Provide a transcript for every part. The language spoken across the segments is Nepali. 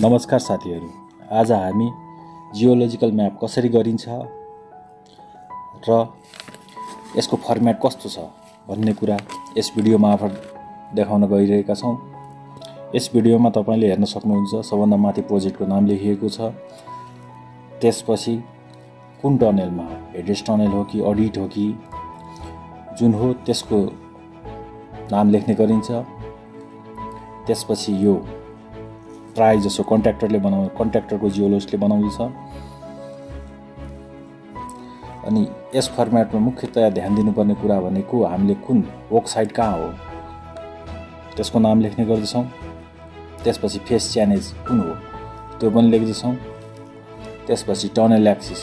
नमस्कार साथीहरू, आज हामी जियोलोजिकल म्याप कसरी गरिन्छ र यसको फर्म्याट कस्तो छ भन्ने कुरा यस भिडियो मार्फत देखाउन गइरहेका छौं। यस भिडियोमा तपाईले हेर्न सक्नुहुन्छ सबभन्दा माथि प्रोजेक्टको नाम लेखिएको छ। त्यसपछि कुन टनेलमा हो, हेडेस टनेल हो कि अडिट हो कि जुन हो त्यसको नाम लेख्ने गरिन्छ। त्यसपछि यो प्राय जसो कन्ट्र्याक्टरको जियोलोजिस्टले बनाउँछ। अनि यस फर्म्याटमा मुख्यतया ध्यान दिनुपर्ने कुरा भनेको हामीले कुन वर्क साइट कहाँ हो त्यसको नाम लेख्ने गर्दछौं। त्यसपछि फेस च्यानेज कुन हो त्यो पनि लेख्दछौं। त्यसपछि टनल एक्सिस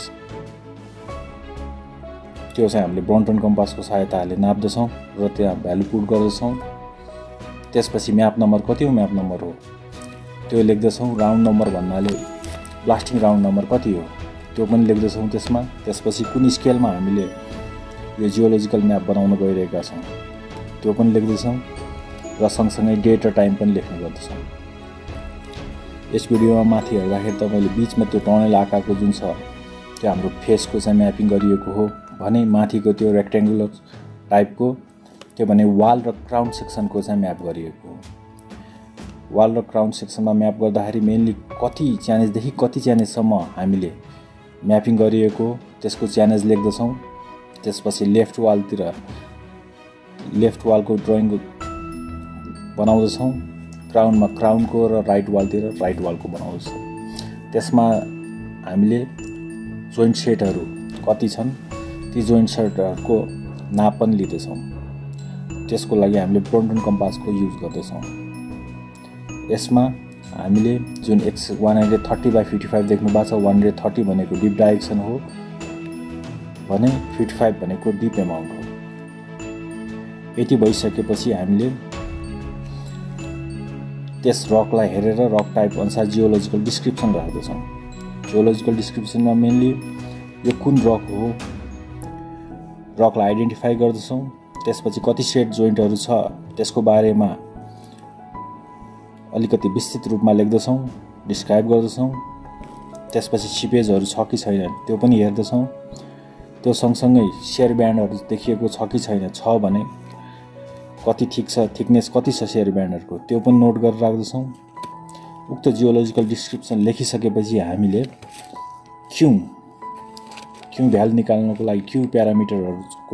त्यो चाहिँ हामीले ब्रन्टन कम्पासको सहायताले नाप्दछौं र त्यहाँ भ्यालु पुट गर्दछौं। त्यसपछि म्याप नम्बर कति हो, म्याप नम्बर हो त्यो लेख्दछौं। राउन्ड नम्बर भन्नाले ब्लास्टिङ राउन्ड नम्बर कति हो त्यो पनि लेख्दछौं त्यसमा। त्यसपछि कुन स्केलमा हामीले यो जियोलोजिकल म्याप बनाउन गइरहेका छौं त्यो पनि लेख्दछौं र सँगसँगै डेट र टाइम पनि लेख्ने गर्दछौं। यस भिडियोमा माथि हेर्दाखेरि तपाईले बीचमा त्यो टनल आकारको जुन छ त्यो हाम्रो फेसको चाहिँ म्यापिङ गरिएको हो भने माथिको त्यो रेक्टेंगुलर टाइपको त्यो भने वाल र क्राउन सेक्सनको चाहिँ म्याप गरिएको हो। वाल र क्राउन सेक्सनमा म्याप गर्दाखेरि मेनली कति च्यानेजदेखि कति च्यानेजसम्म हामीले म्यापिङ गरिएको त्यसको च्यानेज लेख्दछौं। त्यसपछि लेफ्ट वालको ड्रइङ बनाउँदछौं। क्राउनमा क्राउनको र राइट वालको बनाउँदछौं। त्यसमा हामीले जोइन्ट सेटहरू कति छन् ती जोइन्ट सेटहरूको नाप पनि लिँदछौं। त्यसको लागि हामीले ब्रन्टन कम्पासको युज गर्दछौं। यसमा हामीले जुन 130/55 देख्नु भएको छ, 130 भनेको डिप डाइरेक्सन हो भने 55 भनेको डिप एमाउन्ट हो। यति भइसकेपछि हामीले त्यस रकलाई हेरेर रक टाइप अनुसार जियोलोजिकल डिस्क्रिप्सन राख्दछौं। जियोलोजिकल डिस्क्रिप्सनमा मेनली यो कुन रक हो रकलाई आइडेन्टिफाई गर्दछौं। त्यसपछि कति सेट जोइन्टहरू छ त्यसको बारेमा अलिकति विस्तृत रूपमा लेख्दछौं, डिस्क्राइब गर्दछौं। त्यसपछि सिपेजहरू छ कि छैन त्यो पनि हेर्दछौं। त्यो सँगसँगै शेयर ब्यान्डहरू देखिएको छ कि छैन, छ भने कति थिक छ, थिकनेस कति छ शेयर ब्यान्डहरूको त्यो पनि नोट गरेर राख्दछौं। उक्त जियोलोजिकल डिस्क्रिप्सन लेखिसकेपछि हामीले क्यू भ्यालु निकाल्नको लागि क्यू प्यारामिटरहरूको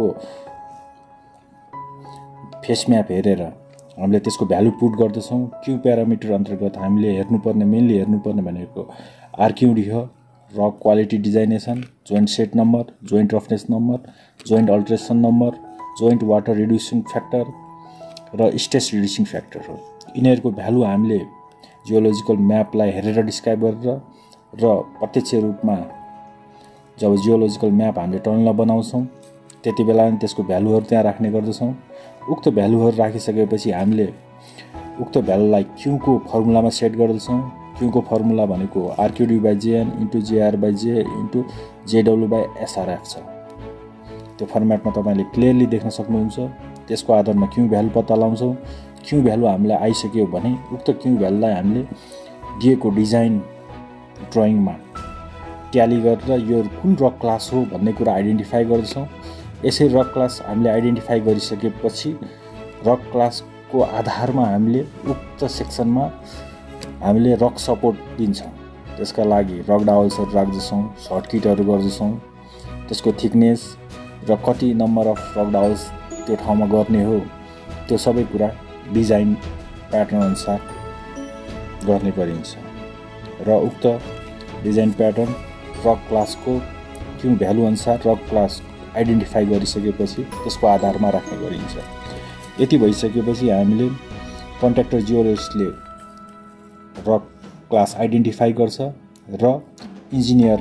फेस म्याप हेरेर हामीले त्यसको भ्यालु पुट गर्दछौं। क्यू प्यारामिटर अन्तर्गत हामीले मेनली हेर्नुपर्ने भनेको आरक्यूडी हो, rock quality designation, joint set number, joint roughness number, joint alteration number, joint water reducing factor र स्ट्रेस रिड्युसिङ फ्याक्टर हो। यिनीहरूको भ्यालु हामीले जियोलोजिकल म्यापलाई हेरेर डिस्क्राइब गरेर र प्रत्यक्ष रूपमा जब जियोलोजिकल म्याप हामीले टनलमा बनाउँछौं त्यति बेला नै त्यसको भ्यालुहरू त्यहाँ राख्ने गर्दछौं। उक्त भ्यालुहरू राखिसकेपछि हामीले उक्त भ्यालुलाई क्यूको फर्मुलामा सेट गर्दछौं। क्यूको फर्मुला भनेको RQD/JN * JR/J * JW/SRF छ। त्यो फर्म्याटमा तपाईले क्लियरली देख्न सक्नुहुन्छ। त्यसको आधारमा क्यू भ्यालु पत्ता लगाउँछौं। क्यू भ्यालु हामीलाई आइसक्यो भने उक्त क्यू भ्यालुलाई हामीले दिएको डिजाइन ड्रइङमा ट्याली गरेर यो कुन रक क्लास हो भन्ने कुरा आइडेन्टिफाई गर्दछौं। यसै रक क्लास हामीले आइडेन्टिफाई गरिसकेपछि रक क्लासको आधारमा हामीले उक्त सेक्सनमा हामीले रक सपोर्ट दिन्छौं। त्यसका लागि रक डावल्सहरू राख्दछौं, सर्टकिटहरू गर्दछौं। त्यसको थिकनेस र कति नम्बर अफ रक डावल्स त्यो ठाउँमा गर्ने हो त्यो सबै कुरा डिजाइन प्याटर्न अनुसार गर्ने गरिन्छ र उक्त डिजाइन प्याटर्न रक क्लासको क्यू भ्यालु अनुसार रक क्लास आइडेन्टिफाई गरिसकेपछि त्यसको आधारमा राख्ने गरिन्छ। यति भइसकेपछि हामीले कन्ट्र्याक्टर जियोलोजिस्टले रक क्लास आइडेन्टिफाई गर्छ र इन्जिनियर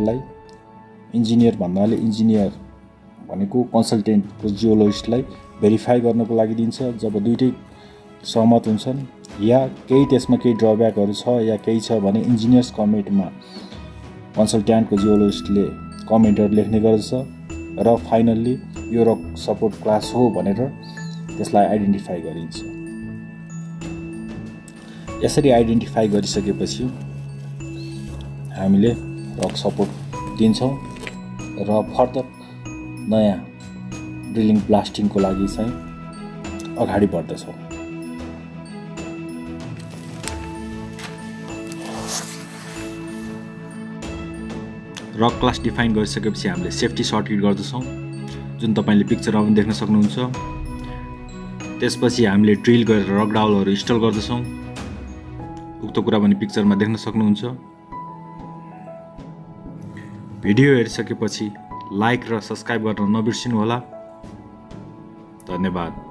भनेको कन्सल्टेन्टको जियोलोजिस्टलाई भेरिफाई गर्नको लागि दिन्छ। जब दुईटै सहमत हुन्छन् या त्यसमा केही ड्रब्याकहरू छ या केही छ भने इन्जिनियर्स कमेन्टमा कन्सल्ट्यान्टको जियोलोजिस्टले कमेन्टहरू लेख्ने गर्दछ र फाइनल्ली यो रक सपोर्ट क्लास हो भनेर त्यसलाई आइडेन्टिफाई गरिन्छ। यसरी आइडेन्टिफाई गरिसकेपछि हामीले रक सपोर्ट दिन्छौँ र फर्दर नयाँ ड्रिलिङ ब्लास्टिङको लागि चाहिँ अगाडि बढ्दछौँ। रक क्लास डिफाइन गरिसकेपछि हामीले सेफ्टी सर्किट गर्दछौँ, जुन तपाईँले पिक्चरमा पनि देख्न सक्नुहुन्छ। त्यसपछि हामीले ड्रिल गरेर रक डाउलहरू इन्स्टल गर्दछौँ, उक्त कुरा पनि पिक्चरमा देख्न सक्नुहुन्छ। भिडियो हेरिसकेपछि लाइक र सब्स्क्राइब गर्न नबिर्सिनुहोला। धन्यवाद।